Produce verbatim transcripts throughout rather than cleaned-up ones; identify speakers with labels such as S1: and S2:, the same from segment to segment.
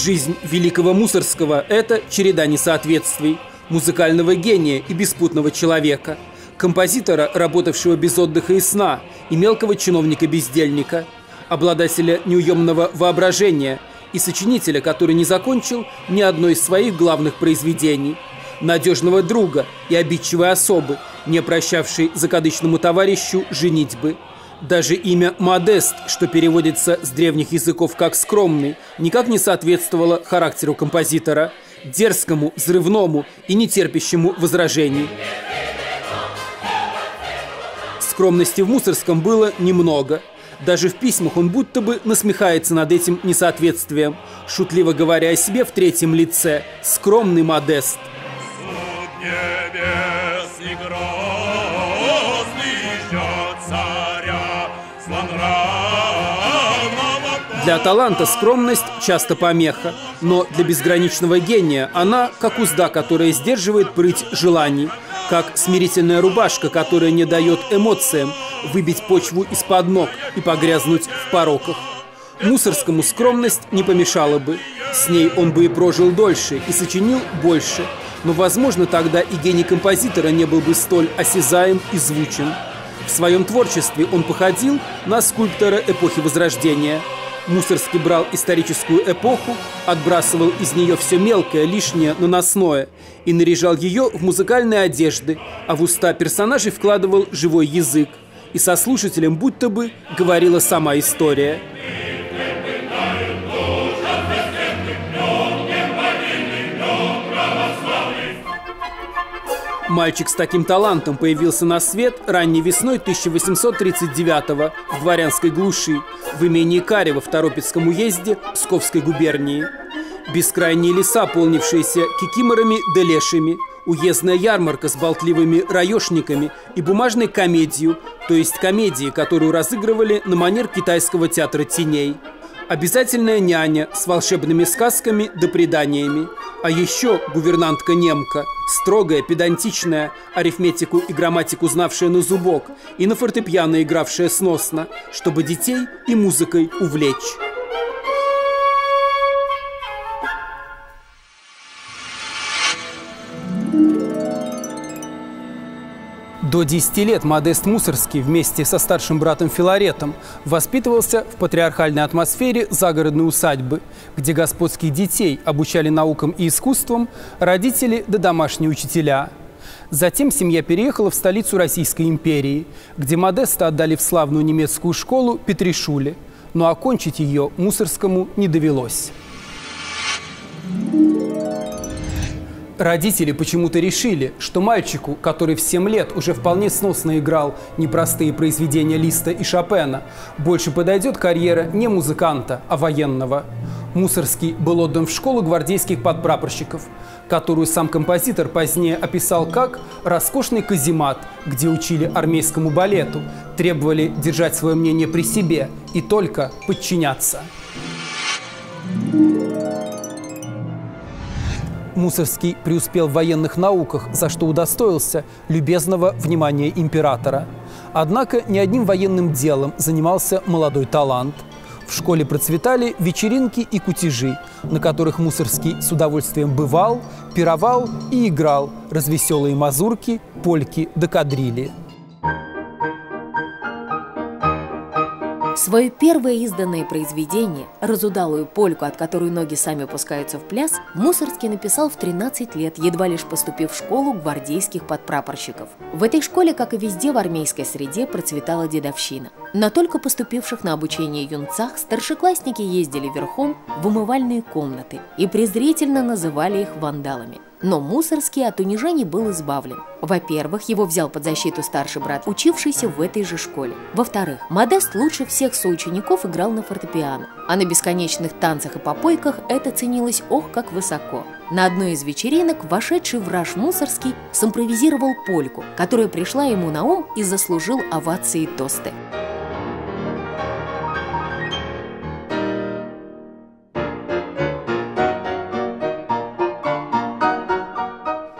S1: Жизнь великого Мусорского – это череда несоответствий, музыкального гения и беспутного человека, композитора, работавшего без отдыха и сна, и мелкого чиновника-бездельника, обладателя неуемного воображения и сочинителя, который не закончил ни одно из своих главных произведений, надежного друга и обидчивой особы, не прощавшей закадычному товарищу женитьбы. Даже имя «Модест», что переводится с древних языков как «скромный», никак не соответствовало характеру композитора, дерзкому, взрывному и нетерпящему возражений. Скромности в Мусорском было немного. Даже в письмах он будто бы насмехается над этим несоответствием, шутливо говоря о себе в третьем лице «скромный Модест». Для таланта скромность часто помеха, но для безграничного гения она как узда, которая сдерживает прыть желаний, как смирительная рубашка, которая не дает эмоциям выбить почву из-под ног и погрязнуть в пороках. Мусорскому скромность не помешала бы. С ней он бы и прожил дольше, и сочинил больше. Но, возможно, тогда и гений композитора не был бы столь осязаем и звучен. В своем творчестве он походил на скульптора эпохи Возрождения. Мусорский брал историческую эпоху, отбрасывал из нее все мелкое, лишнее, наносное и наряжал ее в музыкальные одежды, а в уста персонажей вкладывал живой язык. И со слушателем будто бы говорила сама история. Мальчик с таким талантом появился на свет ранней весной тысяча восемьсот тридцать девятого в дворянской глуши, в имении Карево в Торопецком уезде Псковской губернии. Бескрайние леса, полнившиеся кикиморами да лешими, уездная ярмарка с болтливыми раешниками и бумажной комедию, то есть комедии, которую разыгрывали на манер китайского театра теней. Обязательная няня с волшебными сказками да преданиями. А еще гувернантка-немка, строгая, педантичная, арифметику и грамматику знавшая на зубок и на фортепиано игравшая сносно, чтобы детей и музыкой увлечь. До десяти лет Модест Мусорский вместе со старшим братом Филаретом воспитывался в патриархальной атмосфере загородной усадьбы, где господских детей обучали наукам и искусствам родители да домашние учителя. Затем семья переехала в столицу Российской империи, где Модеста отдали в славную немецкую школу Петришуле, но окончить ее Мусорскому не довелось. Родители почему-то решили, что мальчику, который в семь лет уже вполне сносно играл непростые произведения Листа и Шопена, больше подойдет карьера не музыканта, а военного. Мусорский был отдан в школу гвардейских подпрапорщиков, которую сам композитор позднее описал как роскошный каземат, где учили армейскому балету, требовали держать свое мнение при себе и только подчиняться. Мусорский преуспел в военных науках, за что удостоился любезного внимания императора. Однако ни одним военным делом занимался молодой талант. В школе процветали вечеринки и кутежи, на которых Мусорский с удовольствием бывал, пировал и играл развеселые мазурки, польки да кадрили.
S2: Свое первое изданное произведение, разудалую польку, от которой ноги сами пускаются в пляс, Мусорский написал в тринадцать лет, едва лишь поступив в школу гвардейских подпрапорщиков. В этой школе, как и везде в армейской среде, процветала дедовщина. На только поступивших на обучение юнцах старшеклассники ездили верхом в умывальные комнаты и презрительно называли их вандалами. Но Мусорский от унижений был избавлен. Во-первых, его взял под защиту старший брат, учившийся в этой же школе. Во-вторых, Модест лучше всех соучеников играл на фортепиано, а на бесконечных танцах и попойках это ценилось ох как высоко. На одной из вечеринок вошедший в раж Мусорский симпровизировал польку, которая пришла ему на ум и заслужил овации и тосты.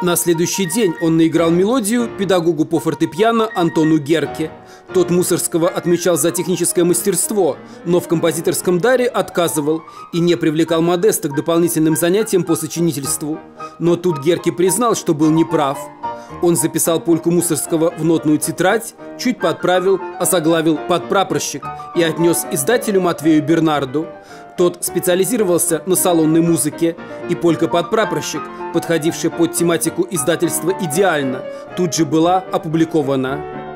S1: На следующий день он наиграл мелодию педагогу по фортепиано Антону Герке. Тот Мусоргского отмечал за техническое мастерство, но в композиторском даре отказывал и не привлекал Модеста к дополнительным занятиям по сочинительству. Но тут Герке признал, что был неправ. Он записал польку Мусоргского в нотную тетрадь, чуть подправил, озаглавил «Подпрапорщик» и отнес издателю Матвею Бернарду. Тот специализировался на салонной музыке, и полька «Подпрапорщик», подходившая под тематику издательства идеально, тут же была опубликована.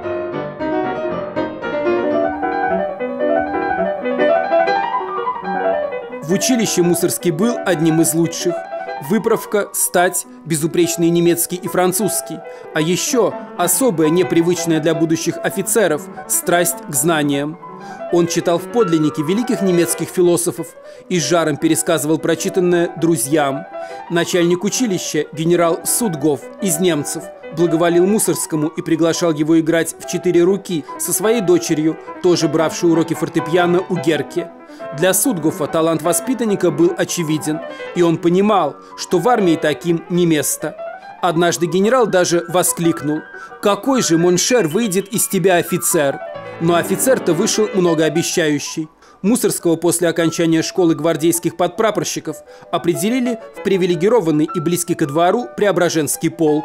S1: В училище Мусоргский был одним из лучших. Выправка, стать, безупречный немецкий и французский. А еще особая, непривычная для будущих офицеров, страсть к знаниям. Он читал в подлиннике великих немецких философов и с жаром пересказывал прочитанное друзьям. Начальник училища, генерал Судгов из немцев, благоволил Мусоргскому и приглашал его играть в четыре руки со своей дочерью, тоже бравшей уроки фортепиано у Герке. Для Судгофа талант воспитанника был очевиден, и он понимал, что в армии таким не место. Однажды генерал даже воскликнул: «Какой же, моншер, выйдет из тебя офицер?» Но офицер-то вышел многообещающий. Мусоргского после окончания школы гвардейских подпрапорщиков определили в привилегированный и близкий ко двору Преображенский полк.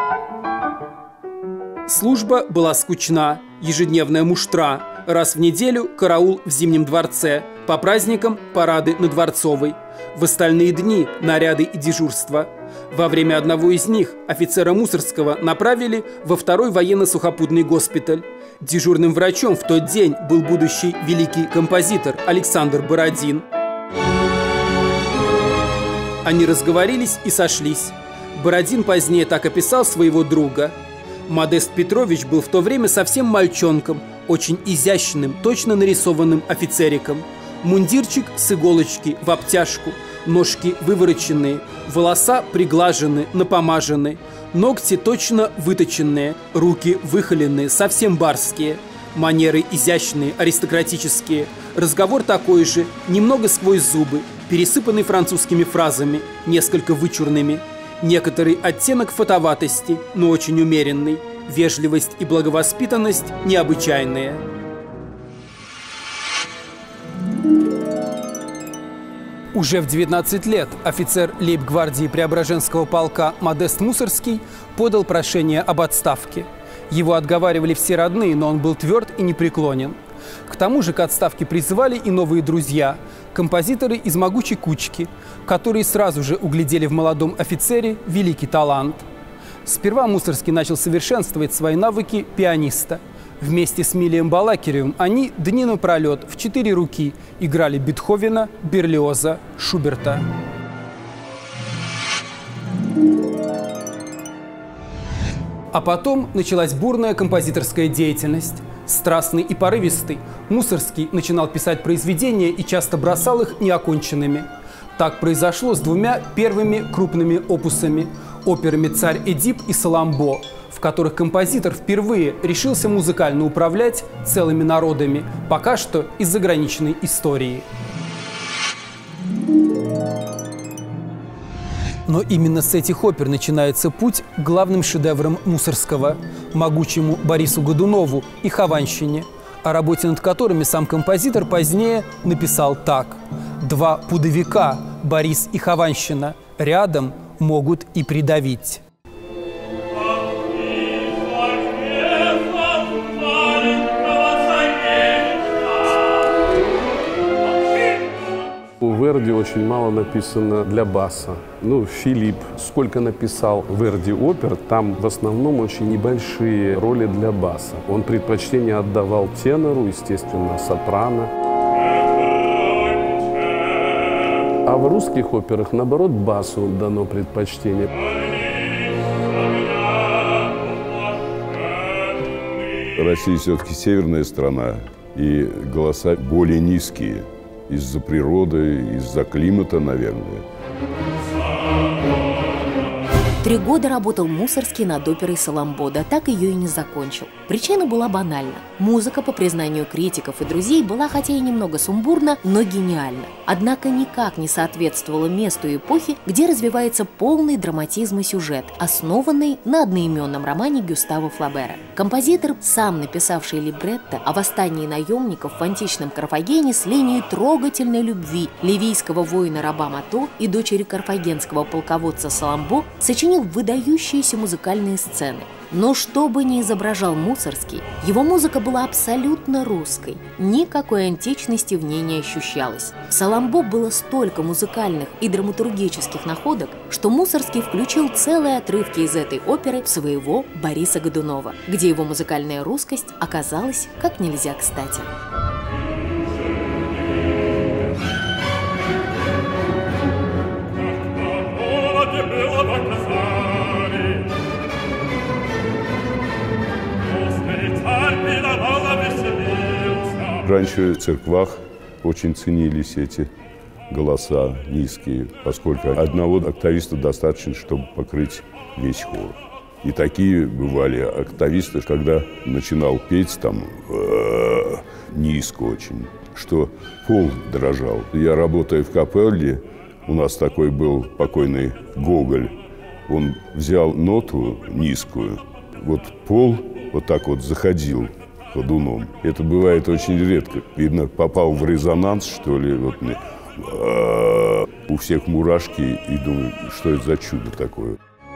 S1: Служба была скучна, ежедневная муштра, раз в неделю караул в Зимнем дворце, по праздникам парады на Дворцовой, в остальные дни наряды и дежурства. Во время одного из них офицера Мусоргского направили во второй военно-сухопутный госпиталь. Дежурным врачом в тот день был будущий великий композитор Александр Бородин. Они разговорились и сошлись. Бородин позднее так описал своего друга: «Модест Петрович был в то время совсем мальчонком, очень изящным, точно нарисованным офицериком. Мундирчик с иголочки в обтяжку, ножки вывороченные, волоса приглажены, напомажены, ногти точно выточенные, руки выхоленные, совсем барские, манеры изящные, аристократические, разговор такой же, немного сквозь зубы, пересыпанный французскими фразами, несколько вычурными, некоторый оттенок фатоватости, но очень умеренный, вежливость и благовоспитанность необычайные». Уже в девятнадцать лет офицер лейб-гвардии Преображенского полка Модест Мусоргский подал прошение об отставке. Его отговаривали все родные, но он был тверд и непреклонен. К тому же к отставке призывали и новые друзья – композиторы из могучей кучки, которые сразу же углядели в молодом офицере великий талант. Сперва Мусоргский начал совершенствовать свои навыки пианиста. Вместе с Милием Балакиревым они дни напролет в четыре руки играли Бетховена, Берлиоза, Шуберта. А потом началась бурная композиторская деятельность. Страстный и порывистый, Мусоргский начинал писать произведения и часто бросал их неоконченными. Так произошло с двумя первыми крупными опусами – операми «Царь Эдип» и «Саламбо», в которых композитор впервые решился музыкально управлять целыми народами, пока что из заграничной истории. Но именно с этих опер начинается путь к главным шедеврам Мусоргского – могучему Борису Годунову и Хованщине, о работе над которыми сам композитор позднее написал так: «Два пудовика, Борис и Хованщина, рядом могут и придавить».
S3: У Верди очень мало написано для баса. Ну, Филипп сколько написал Верди опер, там в основном очень небольшие роли для баса. Он предпочтение отдавал тенору, естественно, сопрано. А в русских операх, наоборот, басу дано предпочтение.
S4: Россия все-таки северная страна, и голоса более низкие. Из-за природы, из-за климата, наверное.
S2: Три года работал Мусорский над оперой «Саламбо», да так ее и не закончил. Причина была банальна. Музыка, по признанию критиков и друзей, была хотя и немного сумбурна, но гениальна. Однако никак не соответствовала месту и эпохе, где развивается полный драматизм и сюжет, основанный на одноименном романе Гюстава Флабера. Композитор, сам написавший либретто о восстании наемников в античном Карфагене с линией трогательной любви ливийского воина-раба Мато и дочери карфагенского полководца Саламбо, сочинил выдающиеся музыкальные сцены. Но что бы ни изображал Мусорский, его музыка была абсолютно русской. Никакой античности в ней не ощущалось. В «Саламбо» было столько музыкальных и драматургических находок, что Мусорский включил целые отрывки из этой оперы в своего Бориса Годунова, где его музыкальная русскость оказалась как нельзя кстати.
S4: Раньше в церквах очень ценились эти голоса низкие, поскольку одного октависта достаточно, чтобы покрыть весь хор. И такие бывали октависты, когда начинал петь там низко очень, что пол дрожал. Я, работая в капелле, у нас такой был покойный Гоголь, он взял ноту низкую, вот пол вот так вот заходил ходуном. Это бывает очень редко. Видно, попал в резонанс, что ли. Вот, у всех мурашки, и думаю, что это за чудо такое.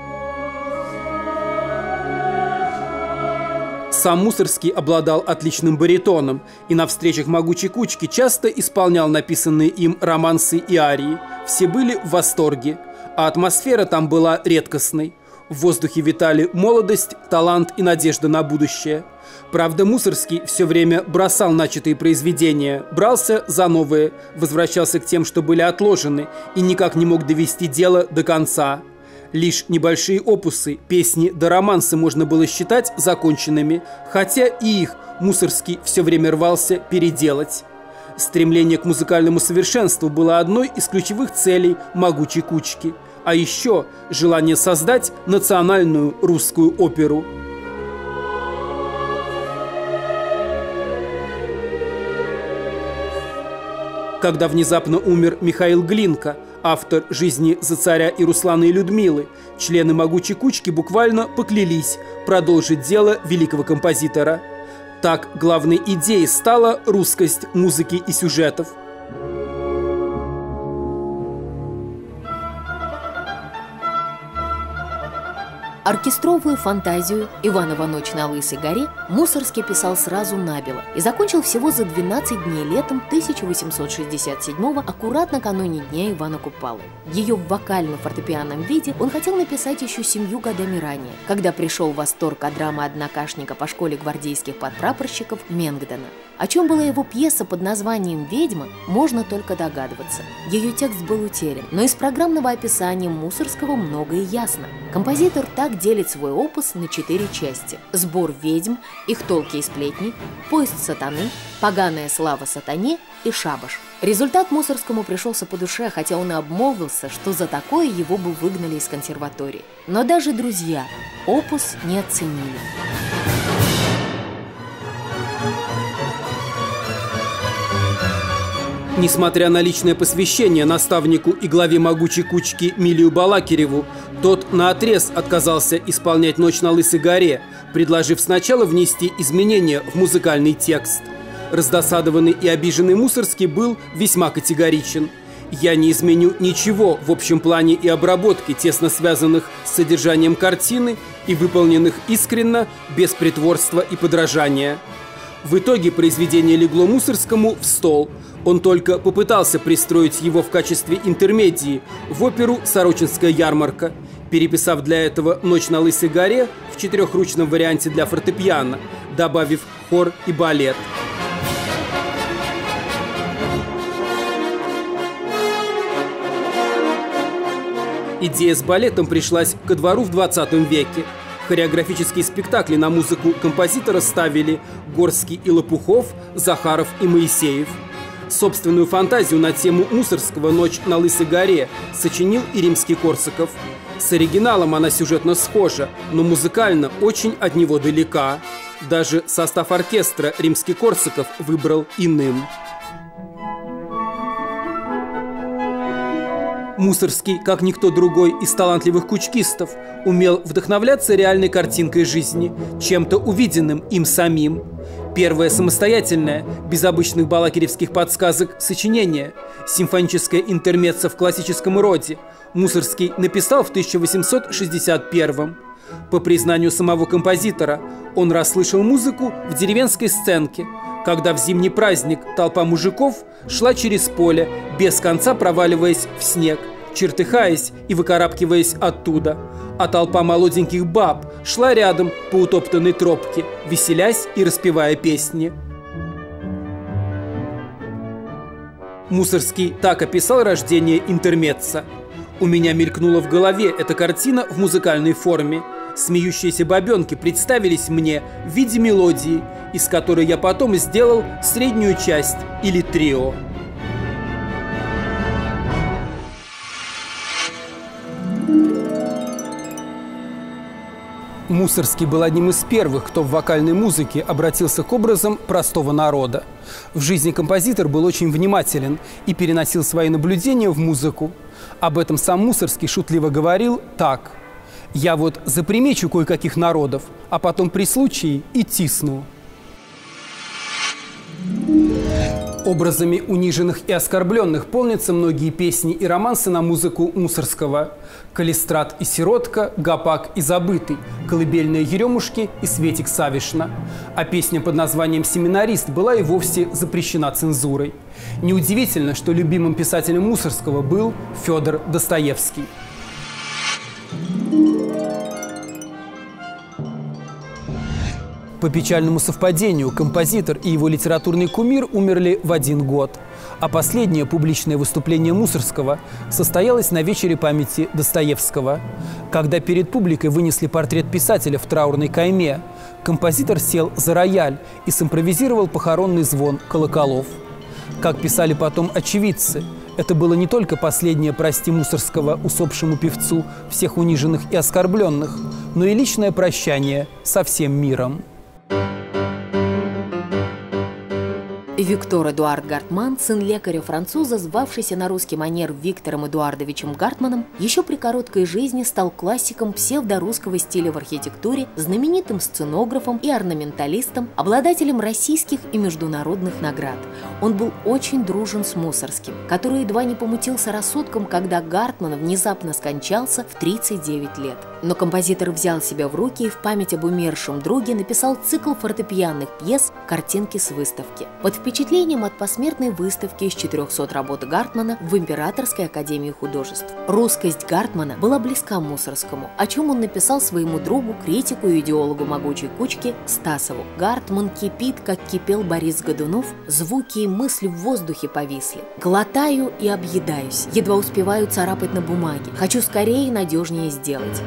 S1: Сам Мусорский обладал отличным баритоном и на встречах «Могучей кучки» часто исполнял написанные им романсы и арии. Все были в восторге, а атмосфера там была редкостной. В воздухе витали молодость, талант и надежда на будущее. Правда, Мусорский все время бросал начатые произведения, брался за новые, возвращался к тем, что были отложены, и никак не мог довести дело до конца. Лишь небольшие опусы, песни да романсы можно было считать законченными, хотя и их Мусорский все время рвался переделать. Стремление к музыкальному совершенству было одной из ключевых целей «Могучей кучки». А еще желание создать национальную русскую оперу. Когда внезапно умер Михаил Глинка, автор «Жизни за царя и Руслана и Людмилы», члены «Могучей кучки» буквально поклялись продолжить дело великого композитора. Так главной идеей стала русскость музыки и сюжетов.
S2: Оркестровую фантазию «Иванова ночь на Лысой горе» Мусорский писал сразу набело и закончил всего за двенадцать дней летом тысяча восемьсот шестьдесят седьмого, аккурат накануне Дня Ивана Купалы. Ее в вокально-фортепианном виде он хотел написать еще семью годами ранее, когда пришел в восторг от драмы однокашника по школе гвардейских подпрапорщиков Менгдена. О чем была его пьеса под названием «Ведьма», можно только догадываться. Ее текст был утерян, но из программного описания Мусорского многое ясно. Композитор так делит свой опус на четыре части: сбор ведьм, их толки и сплетни, поезд сатаны, поганая слава сатане и шабаш. Результат Мусорскому пришелся по душе, хотя он и обмолвился, что за такое его бы выгнали из консерватории. Но даже друзья опус не оценили.
S1: Несмотря на личное посвящение наставнику и главе «Могучей кучки» Милию Балакиреву, тот наотрез отказался исполнять «Ночь на Лысой горе», предложив сначала внести изменения в музыкальный текст. Раздосадованный и обиженный Мусорский был весьма категоричен. «Я не изменю ничего в общем плане и обработке, тесно связанных с содержанием картины и выполненных искренно, без притворства и подражания». В итоге произведение легло Мусорскому в стол. Он только попытался пристроить его в качестве интермедии в оперу «Сорочинская ярмарка», переписав для этого «Ночь на Лысой горе» в четырехручном варианте для фортепиано, добавив хор и балет. Идея с балетом пришлась ко двору в двадцатом веке. Хореографические спектакли на музыку композитора ставили Горский и Лопухов, Захаров и Моисеев. Собственную фантазию на тему Мусорского «Ночь на Лысой горе» сочинил и Римский-Корсаков. С оригиналом она сюжетно схожа, но музыкально очень от него далека. Даже состав оркестра Римский-Корсаков выбрал иным. Мусорский, как никто другой из талантливых кучкистов, умел вдохновляться реальной картинкой жизни, чем-то увиденным им самим. Первое самостоятельное, без обычных балакиревских подсказок, сочинение, симфоническое интермеццо в классическом роде, Мусорский написал в тысяча восемьсот шестьдесят первом. По признанию самого композитора, он расслышал музыку в деревенской сценке, когда в зимний праздник толпа мужиков шла через поле, без конца проваливаясь в снег, чертыхаясь и выкарабкиваясь оттуда, а толпа молоденьких баб шла рядом по утоптанной тропке, веселясь и распевая песни. Мусорский так описал рождение интермеццо. «У меня мелькнула в голове эта картина в музыкальной форме. Смеющиеся бабенки представились мне в виде мелодии, из которой я потом сделал среднюю часть или трио». Мусорский был одним из первых, кто в вокальной музыке обратился к образам простого народа. В жизни композитор был очень внимателен и переносил свои наблюдения в музыку. Об этом сам Мусорский шутливо говорил так: «Я вот запримечу кое-каких народов, а потом при случае и тисну». Образами униженных и оскорбленных полнятся многие песни и романсы на музыку Мусорского. «Калистрат и сиротка», «Гопак и забытый», «Колыбельные Еремушки» и «Светик Савишна». А песня под названием «Семинарист» была и вовсе запрещена цензурой. Неудивительно, что любимым писателем Мусорского был Федор Достоевский. По печальному совпадению, композитор и его литературный кумир умерли в один год. А последнее публичное выступление Мусорского состоялось на вечере памяти Достоевского. Когда перед публикой вынесли портрет писателя в траурной кайме, композитор сел за рояль и симпровизировал похоронный звон колоколов. Как писали потом очевидцы, это было не только последнее «прости» Мусорского усопшему певцу всех униженных и оскорбленных, но и личное прощание со всем миром.
S2: Виктор Эдуард Гартман, сын лекаря-француза, звавшийся на русский манер Виктором Эдуардовичем Гартманом, еще при короткой жизни стал классиком псевдорусского стиля в архитектуре, знаменитым сценографом и орнаменталистом, обладателем российских и международных наград. Он был очень дружен с Мусорским, который едва не помутился рассудком, когда Гартман внезапно скончался в тридцать девять лет. Но композитор взял себя в руки и в память об умершем друге написал цикл фортепианных пьес «Картинки с выставки». Под впечатлением от посмертной выставки из четырехсот работ Гартмана в Императорской академии художеств. Русскость Гартмана была близка Мусорскому, о чем он написал своему другу, критику и идеологу могучей кучки Стасову. «Гартман кипит, как кипел Борис Годунов, звуки и мысли в воздухе повисли. Глотаю и объедаюсь, едва успеваю царапать на бумаге. Хочу скорее и надежнее сделать».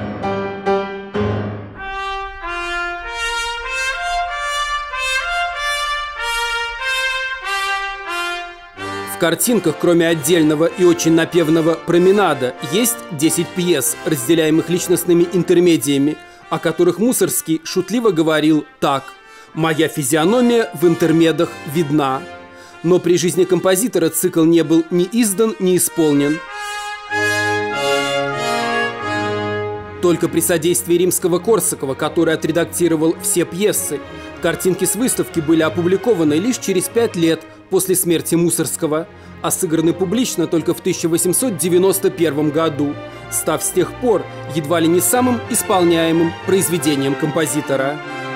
S1: В картинках, кроме отдельного и очень напевного променада, есть десять пьес, разделяемых личностными интермедиями, о которых Мусорский шутливо говорил так: «Моя физиономия в интермедах видна». Но при жизни композитора цикл не был ни издан, ни исполнен. Только при содействии Римского-Корсакова, который отредактировал все пьесы, картинки с выставки были опубликованы лишь через пять лет после смерти Мусорского, а сыграны публично только в тысяча восемьсот девяносто первом году, став с тех пор едва ли не самым исполняемым произведением композитора.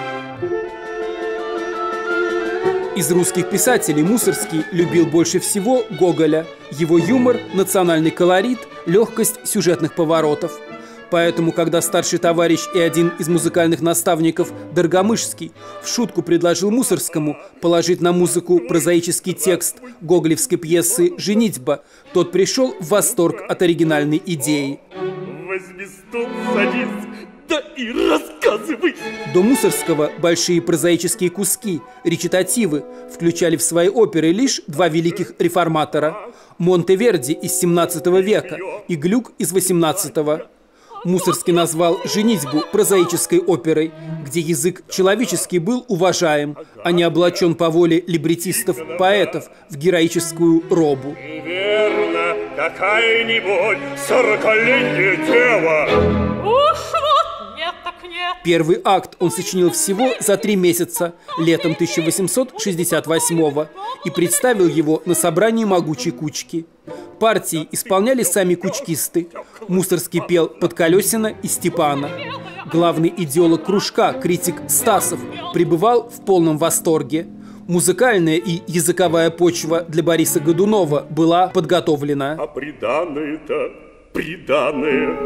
S1: Из русских писателей Мусорский любил больше всего Гоголя, его юмор, национальный колорит, легкость сюжетных поворотов. Поэтому, когда старший товарищ и один из музыкальных наставников, Доргомышский, в шутку предложил Мусорскому положить на музыку прозаический текст гоголевской пьесы «Женитьба», тот пришел в восторг от оригинальной идеи.
S5: Возьми стул, садись, да и рассказывай.
S1: До Мусорского большие прозаические куски, речитативы, включали в свои оперы лишь два великих реформатора – Монтеверди из семнадцатого века и Глюк из восемнадцатого. Мусорский назвал «Женитьбу» прозаической оперой, где язык человеческий был уважаем, а не облачен по воле либретистов-поэтов в героическую робу.
S5: Верно, какая-нибудь сорокалетняя дева.
S6: Уж вот нет так нет.
S1: Первый акт он сочинил всего за три месяца, летом тысяча восемьсот шестьдесят восьмого, и представил его на собрании могучей кучки. Партии исполняли сами кучкисты. Мусорский пел Подколесина и Степана. Главный идеолог кружка, критик Стасов, пребывал в полном восторге. Музыкальная и языковая почва для Бориса Годунова была подготовлена.
S5: А приданое-то, приданое.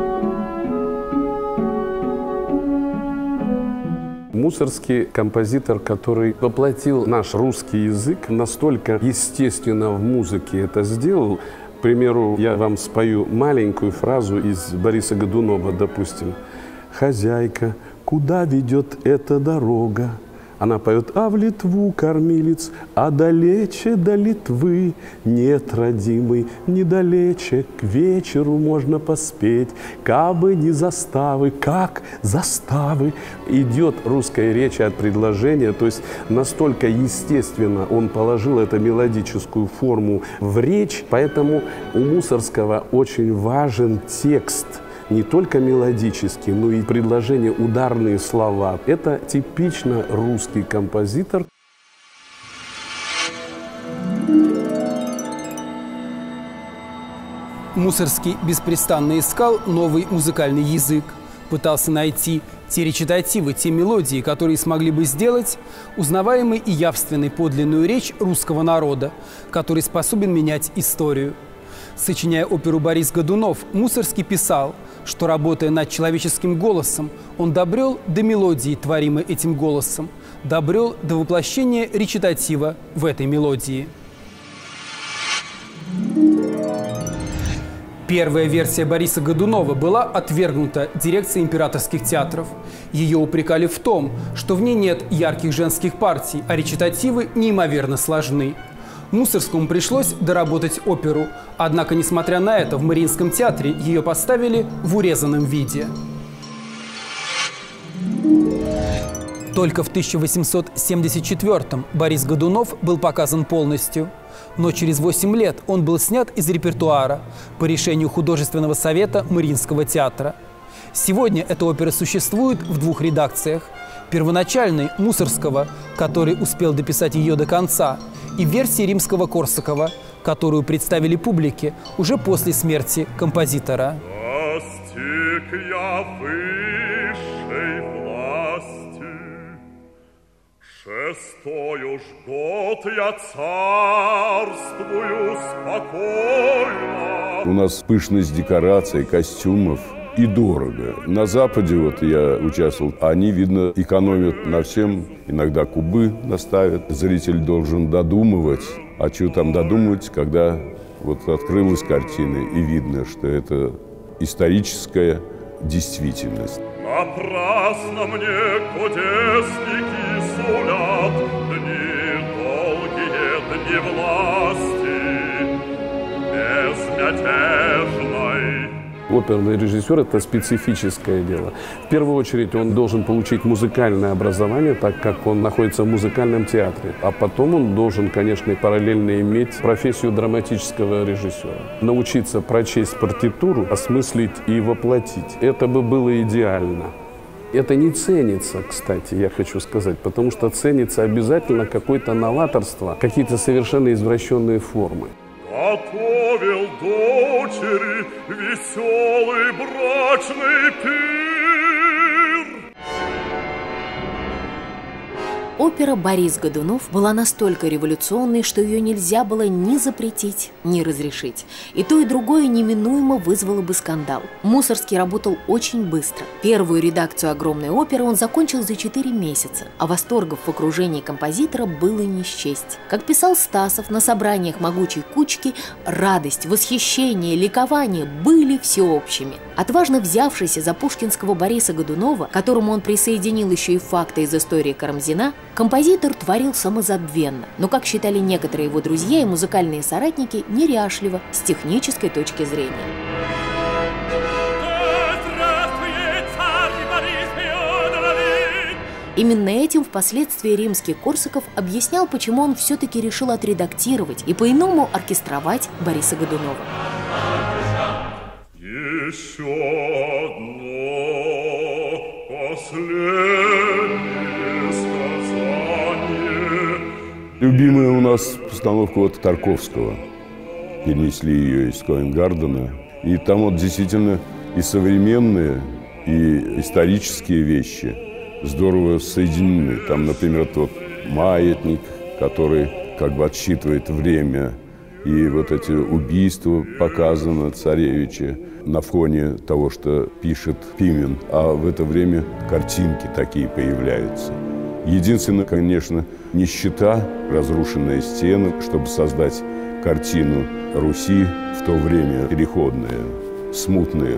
S3: Мусорский композитор, который воплотил наш русский язык, настолько естественно в музыке это сделал. К примеру, я вам спою маленькую фразу из Бориса Годунова, допустим. «Хозяйка, куда ведет эта дорога?» Она поет: «А в Литву, кормилец, а далече до Литвы нет, родимый, недалече, к вечеру можно поспеть, кабы не заставы, как заставы». Идет русская речь от предложения, то есть настолько естественно он положил эту мелодическую форму в речь, поэтому у Мусорского очень важен текст. Не только мелодический, но и предложения, ударные слова. Это типично русский композитор.
S1: Мусорский беспрестанно искал новый музыкальный язык, пытался найти те речитативы, те мелодии, которые смогли бы сделать узнаваемой и явственной подлинную речь русского народа, который способен менять историю. Сочиняя оперу «Борис Годунов», Мусорский писал, что, работая над человеческим голосом, он добрел до мелодии, творимой этим голосом, добрел до воплощения речитатива в этой мелодии. Первая версия Бориса Годунова была отвергнута дирекцией императорских театров. Ее упрекали в том, что в ней нет ярких женских партий, а речитативы неимоверно сложны. Мусорскому пришлось доработать оперу, однако, несмотря на это, в Мариинском театре ее поставили в урезанном виде. Только в тысяча восемьсот семьдесят четвёртом Борис Годунов был показан полностью, но через восемь лет он был снят из репертуара по решению художественного совета Мариинского театра. Сегодня эта опера существует в двух редакциях. Первоначальной Мусорского, который успел дописать ее до конца, и версии Римского-Корсакова, которую представили публике уже после смерти композитора.
S5: Достиг я высшей власти, шестой уж год я царствую спокойно.
S4: У нас пышность декораций, костюмов. И дорого. На Западе, вот я участвовал, они, видно, экономят на всем. Иногда кубы наставят. Зритель должен додумывать. А что там додумывать, когда вот открылась картина, и видно, что это историческая действительность.
S5: Напрасно мне кудесники сулят дни долгие, дни власти безмятежной.
S3: Оперный режиссер – это специфическое дело. В первую очередь он должен получить музыкальное образование, так как он находится в музыкальном театре. А потом он должен, конечно, и параллельно иметь профессию драматического режиссера. Научиться прочесть партитуру, осмыслить и воплотить. Это бы было идеально. Это не ценится, кстати, я хочу сказать, потому что ценится обязательно какое-то новаторство, какие-то совершенно извращенные формы.
S5: Готовил дочери веселый брачный пир.
S2: Опера «Борис Годунов» была настолько революционной, что ее нельзя было ни запретить, ни разрешить. И то, и другое неминуемо вызвало бы скандал. Мусорский работал очень быстро. Первую редакцию огромной оперы он закончил за четыре месяца, а восторгов в окружении композитора было не счесть. Как писал Стасов, на собраниях могучей кучки радость, восхищение, ликование были всеобщими. Отважно взявшийся за пушкинского Бориса Годунова, которому он присоединил еще и факты из истории Карамзина, композитор творил самозабвенно, но, как считали некоторые его друзья и музыкальные соратники, неряшливо с технической точки зрения. Именно этим впоследствии Римский-Корсаков объяснял, почему он все-таки решил отредактировать и по-иному оркестровать Бориса Годунова.
S5: Еще одно последнее сказание.
S4: Любимая у нас постановка вот Тарковского. Перенесли ее из Ковенгардена. И там вот действительно и современные, и исторические вещи здорово соединены. Там, например, тот маятник, который как бы отсчитывает время, и вот эти убийства показаны царевича на фоне того, что пишет Пимен, а в это время картинки такие появляются. Единственное, конечно, нищета, разрушенные стены, чтобы создать картину Руси в то время переходная, смутная.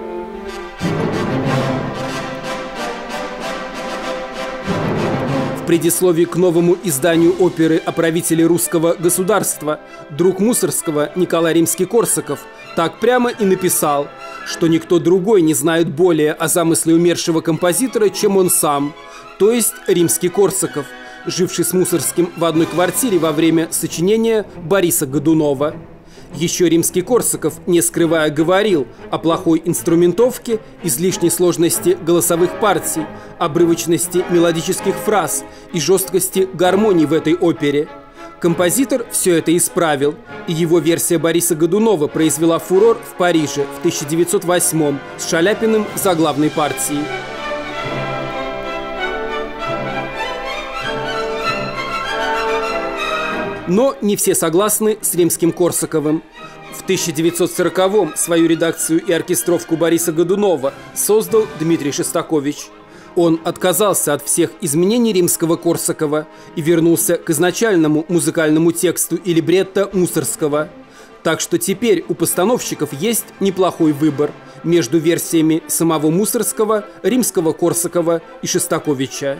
S1: В предисловии к новому изданию оперы о правителе русского государства друг Мусорского Николай Римский-Корсаков так прямо и написал, что никто другой не знает более о замысле умершего композитора, чем он сам, то есть Римский-Корсаков, живший с Мусорским в одной квартире во время сочинения Бориса Годунова. Еще Римский-Корсаков, не скрывая, говорил о плохой инструментовке, излишней сложности голосовых партий, обрывочности мелодических фраз и жесткости гармонии в этой опере. Композитор все это исправил, и его версия Бориса Годунова произвела фурор в Париже в тысяча девятьсот восьмом с Шаляпиным за главной партией. Но не все согласны с Римским-Корсаковым. В тысяча девятьсот сороковом свою редакцию и оркестровку Бориса Годунова создал Дмитрий Шостакович. Он отказался от всех изменений Римского-Корсакова и вернулся к изначальному музыкальному тексту и либретто Мусорского. Так что теперь у постановщиков есть неплохой выбор между версиями самого Мусорского, Римского-Корсакова и Шостаковича.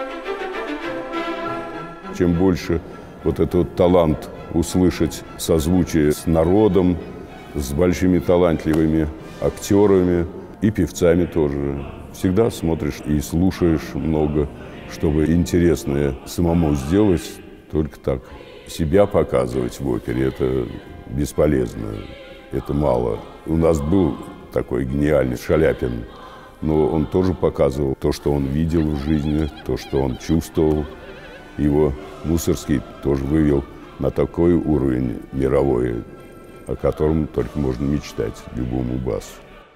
S4: Чем больше вот этот талант услышать созвучие с народом, с большими талантливыми актерами и певцами тоже. Всегда смотришь и слушаешь много, чтобы интересное самому сделать, только так. Себя показывать в опере – это бесполезно, это мало. У нас был такой гениальный Шаляпин, но он тоже показывал то, что он видел в жизни, то, что он чувствовал. Его Мусорский тоже вывел на такой уровень мировой, о котором только можно мечтать любому басу.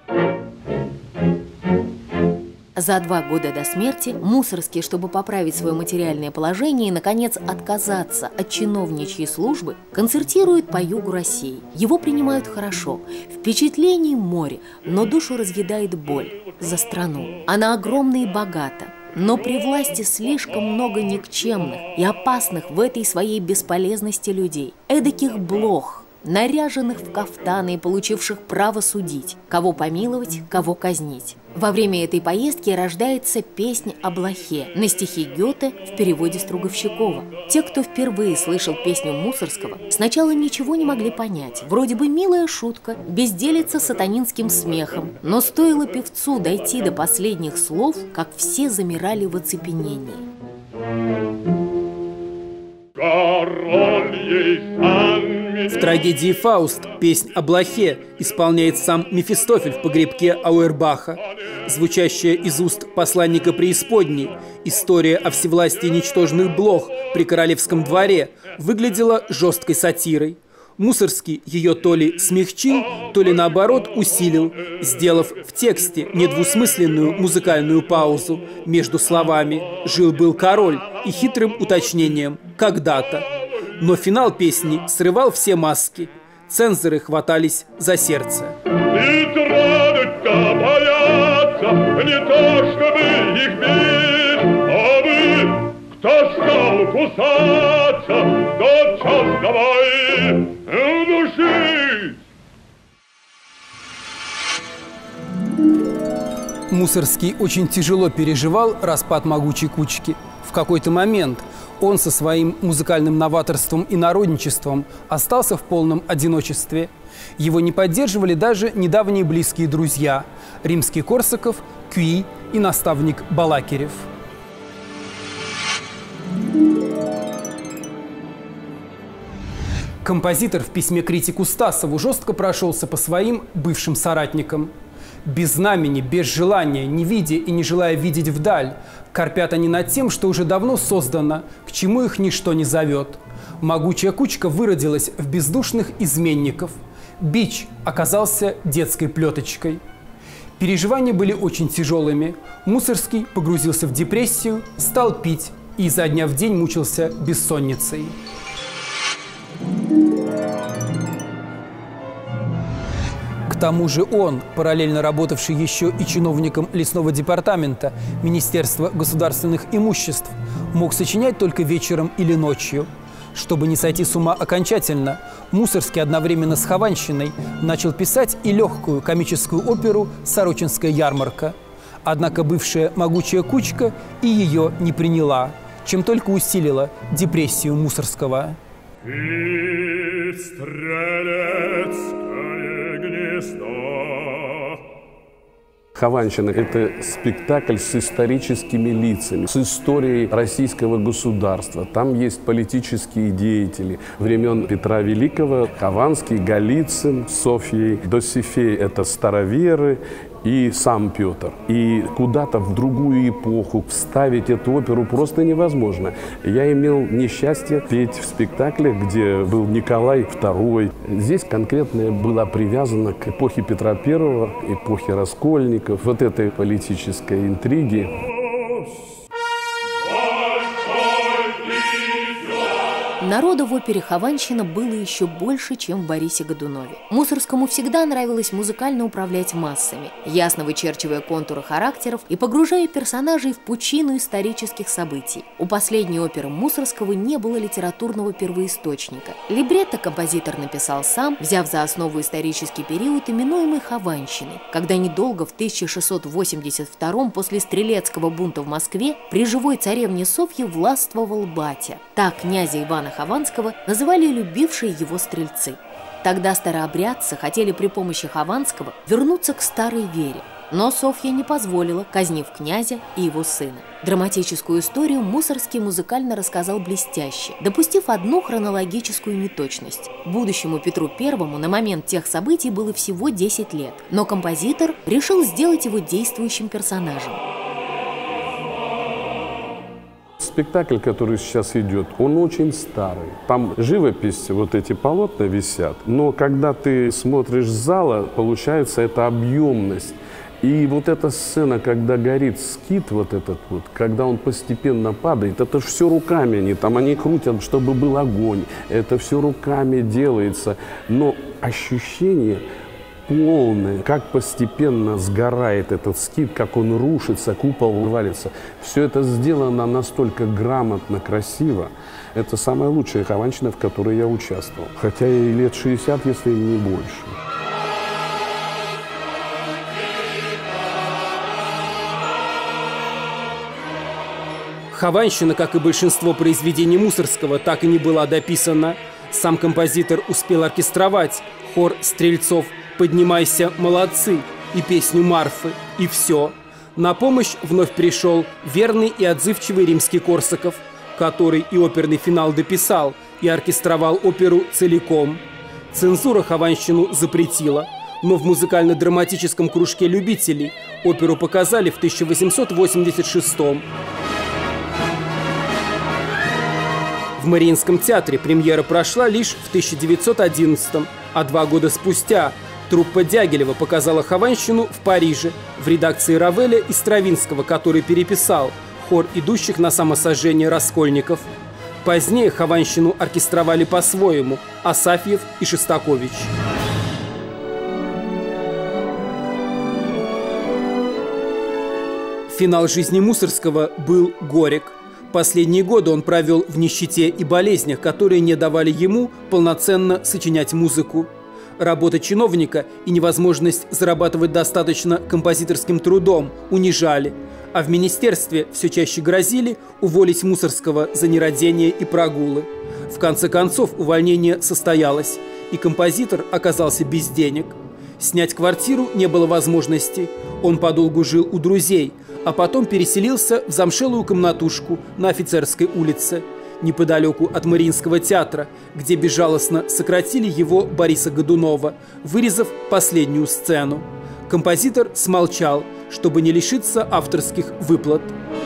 S2: За два года до смерти Мусорский, чтобы поправить свое материальное положение и, наконец, отказаться от чиновничьей службы, концертирует по югу России. Его принимают хорошо, впечатлений море, но душу разъедает боль за страну. Она огромна и богата. Но при власти слишком много никчемных и опасных в этой своей бесполезности людей, эдаких блох, наряженных в кафтаны и получивших право судить, кого помиловать, кого казнить. Во время этой поездки рождается песня о блохе на стихи Гёте в переводе Струговщикова. Те, кто впервые слышал песню Мусорского, сначала ничего не могли понять. Вроде бы милая шутка, безделица сатанинским смехом. Но стоило певцу дойти до последних слов, как все замирали в оцепенении.
S1: В трагедии «Фауст» песнь о блохе исполняет сам Мефистофель в погребке Ауэрбаха. Звучащая из уст посланника преисподней история о всевластии ничтожных блох при королевском дворе выглядела жесткой сатирой. Мусорский ее то ли смягчил, то ли наоборот усилил, сделав в тексте недвусмысленную музыкальную паузу между словами «жил-был король» и хитрым уточнением «когда-то». Но финал песни срывал все маски. Цензоры хватались за сердце.
S5: И тронуть-то боятся, не то чтобы их бить, а вы, кто стал кусаться, тотчас давай души.
S1: Мусорский очень тяжело переживал распад могучей кучки. В какой-то момент он со своим музыкальным новаторством и народничеством остался в полном одиночестве. Его не поддерживали даже недавние близкие друзья – Римский-Корсаков, Кюи и наставник Балакирев. Композитор в письме критику Стасову жестко прошелся по своим бывшим соратникам. Без знамени, без желания, не видя и не желая видеть вдаль, корпят они над тем, что уже давно создано, к чему их ничто не зовет. Могучая кучка выродилась в бездушных изменников. Бич оказался детской плеточкой. Переживания были очень тяжелыми. Мусорский погрузился в депрессию, стал пить и изо дня в день мучился бессонницей. К тому же он, параллельно работавший еще и чиновником лесного департамента Министерства государственных имуществ, мог сочинять только вечером или ночью. Чтобы не сойти с ума окончательно, Мусорский одновременно с Хованщиной начал писать и легкую комическую оперу «Сорочинская ярмарка». Однако бывшая могучая кучка и ее не приняла, чем только усилила депрессию Мусорского.
S3: «Хованщина» – это спектакль с историческими лицами, с историей российского государства. Там есть политические деятели времен Петра Великого, Хованский, Голицын, Софьей, Досифей – это староверы, и сам Петр. И куда-то в другую эпоху вставить эту оперу просто невозможно. Я имел несчастье петь в спектакле, где был Николай второй. Здесь конкретно была привязана к эпохе Петра Первого, эпохе Раскольников, вот этой политической интриги.
S2: Народу в опере «Хованщина» было еще больше, чем в «Борисе Годунове». Мусорскому всегда нравилось музыкально управлять массами, ясно вычерчивая контуры характеров и погружая персонажей в пучину исторических событий. У последней оперы Мусорского не было литературного первоисточника. Либретто композитор написал сам, взяв за основу исторический период, именуемый «Хованщиной», когда недолго в тысяча шестьсот восемьдесят втором после стрелецкого бунта в Москве при живой царевне Софье властвовал батя. Так князя Ивана Хованского называли любившие его стрельцы. Тогда старообрядцы хотели при помощи Хованского вернуться к старой вере. Но Софья не позволила, казнив князя и его сына. Драматическую историю Мусорский музыкально рассказал блестяще, допустив одну хронологическую неточность. Будущему Петру Первому на момент тех событий было всего десять лет, но композитор решил сделать его действующим персонажем.
S3: Спектакль, который сейчас идет, он очень старый. Там живопись, вот эти полотна висят, но когда ты смотришь с зала, получается эта объемность. И вот эта сцена, когда горит скит вот этот вот, когда он постепенно падает, это все руками они, там они крутят, чтобы был огонь. Это все руками делается, но ощущение полное, как постепенно сгорает этот скит, как он рушится, купол валится. Все это сделано настолько грамотно, красиво. Это самая лучшая хованщина, в которой я участвовал. Хотя и лет шестьдесят, если не больше.
S1: Хованщина, как и большинство произведений Мусорского, так и не была дописана. Сам композитор успел оркестровать хор стрельцов «Поднимайся, молодцы» и песню Марфы, и все. На помощь вновь пришел верный и отзывчивый римский Корсаков, который и оперный финал дописал, и оркестровал оперу целиком. Цензура Хованщину запретила, но в музыкально-драматическом кружке любителей оперу показали в тысяча восемьсот восемьдесят шестом. В Мариинском театре премьера прошла лишь в тысяча девятьсот одиннадцатом, а два года спустя труппа Дягилева показала Хованщину в Париже в редакции Равеля и Стравинского, который переписал хор идущих на самосожжение раскольников. Позднее Хованщину оркестровали по-своему Асафьев и Шостакович. Финал жизни Мусорского был горек. Последние годы он провел в нищете и болезнях, которые не давали ему полноценно сочинять музыку. Работа чиновника и невозможность зарабатывать достаточно композиторским трудом унижали, а в министерстве все чаще грозили уволить Мусорского за нерадение и прогулы. В конце концов увольнение состоялось, и композитор оказался без денег. Снять квартиру не было возможности, он подолгу жил у друзей, а потом переселился в замшелую комнатушку на Офицерской улице. неподалеку от Мариинского театра, где безжалостно сократили его Бориса Годунова, вырезав последнюю сцену. Композитор смолчал, чтобы не лишиться авторских выплат.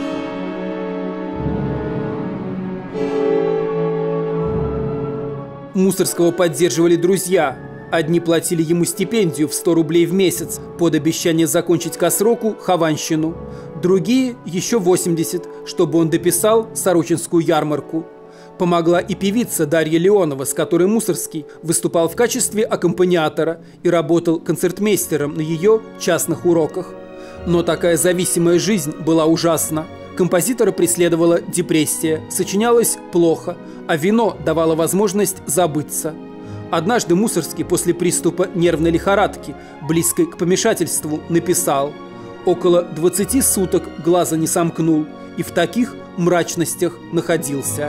S1: Мусорского поддерживали друзья. Одни платили ему стипендию в сто рублей в месяц под обещание закончить ко сроку хованщину. Другие – еще восемьдесят, чтобы он дописал Сорочинскую ярмарку. Помогла и певица Дарья Леонова, с которой Мусорский выступал в качестве аккомпаниатора и работал концертмейстером на ее частных уроках. Но такая зависимая жизнь была ужасна. Композитора преследовала депрессия, сочинялось плохо, а вино давало возможность забыться. Однажды Мусорский после приступа нервной лихорадки, близкой к помешательству, написал: «Около двадцати суток глаза не сомкнул, и в таких мрачностях находился».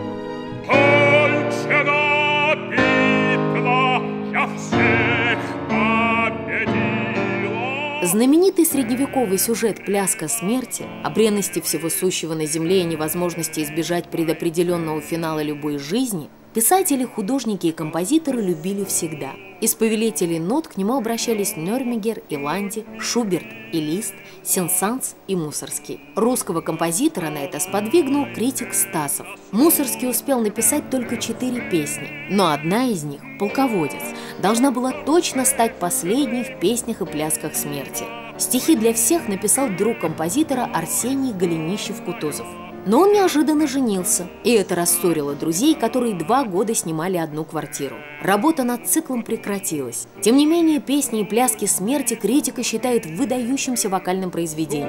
S2: Знаменитый средневековый сюжет «Пляска смерти» о бренности всего сущего на земле и невозможности избежать предопределенного финала любой жизни писатели, художники и композиторы любили всегда. Из повелителей нот к нему обращались Нёрмигер и Ланди, Шуберт и Лист, Сен-Санс и Мусорский. Русского композитора на это сподвигнул критик Стасов. Мусорский успел написать только четыре песни, но одна из них, «Полководец», должна была точно стать последней в песнях и плясках смерти. Стихи для всех написал друг композитора Арсений Голенищев-Кутузов. Но он неожиданно женился, и это рассорило друзей, которые два года снимали одну квартиру. Работа над циклом прекратилась. Тем не менее, песни и пляски смерти критика считает выдающимся вокальным произведением.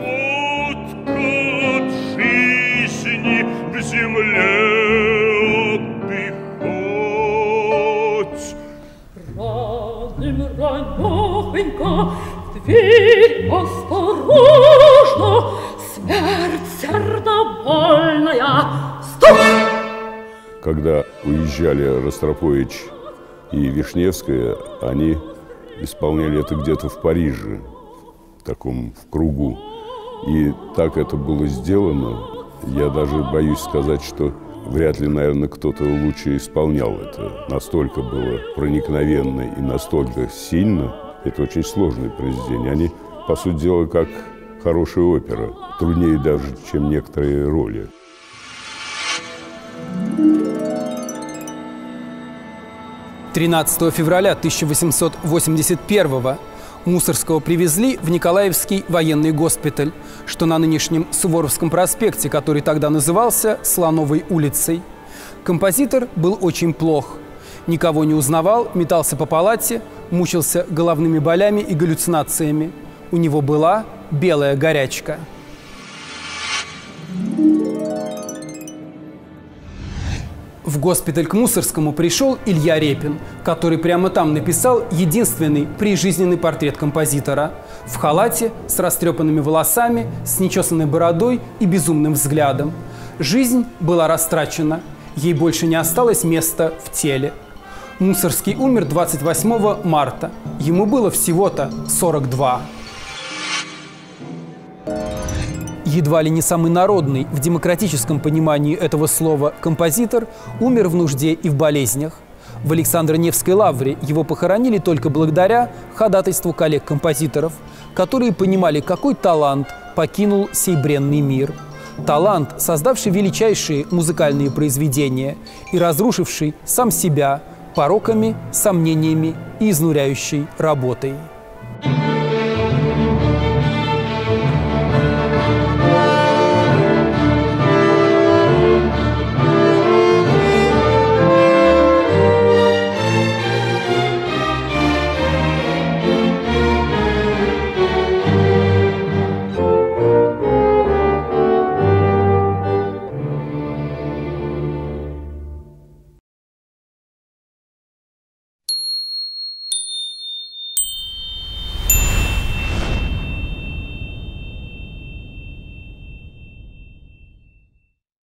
S5: В земле отдыхать. Рано, ранёхонько, в дверь осторожно, смерть сердобольная, стук!
S4: Когда уезжали Ростропович и Вишневская, они исполняли это где-то в Париже, в таком в кругу. И так это было сделано, я даже боюсь сказать, что вряд ли, наверное, кто-то лучше исполнял это. Настолько было проникновенно и настолько сильно. Это очень сложное произведение. Они, по сути дела, как хорошая опера. Труднее даже, чем некоторые роли.
S1: тринадцатого февраля тысяча восемьсот восемьдесят первого Мусорского привезли в Николаевский военный госпиталь, что на нынешнем Суворовском проспекте, который тогда назывался Слоновой улицей. Композитор был очень плох. Никого не узнавал, метался по палате, мучился головными болями и галлюцинациями. У него была белая горячка. В госпиталь к Мусорскому пришел Илья Репин, который прямо там написал единственный прижизненный портрет композитора. В халате, с растрепанными волосами, с нечесанной бородой и безумным взглядом. Жизнь была растрачена, ей больше не осталось места в теле. Мусорский умер двадцать восьмого марта. Ему было всего-то сорок два. Едва ли не самый народный в демократическом понимании этого слова композитор умер в нужде и в болезнях. В Александро-Невской лавре его похоронили только благодаря ходатайству коллег-композиторов, которые понимали, какой талант покинул сей бренный мир. Талант, создавший величайшие музыкальные произведения и разрушивший сам себя пороками, сомнениями и изнуряющей работой.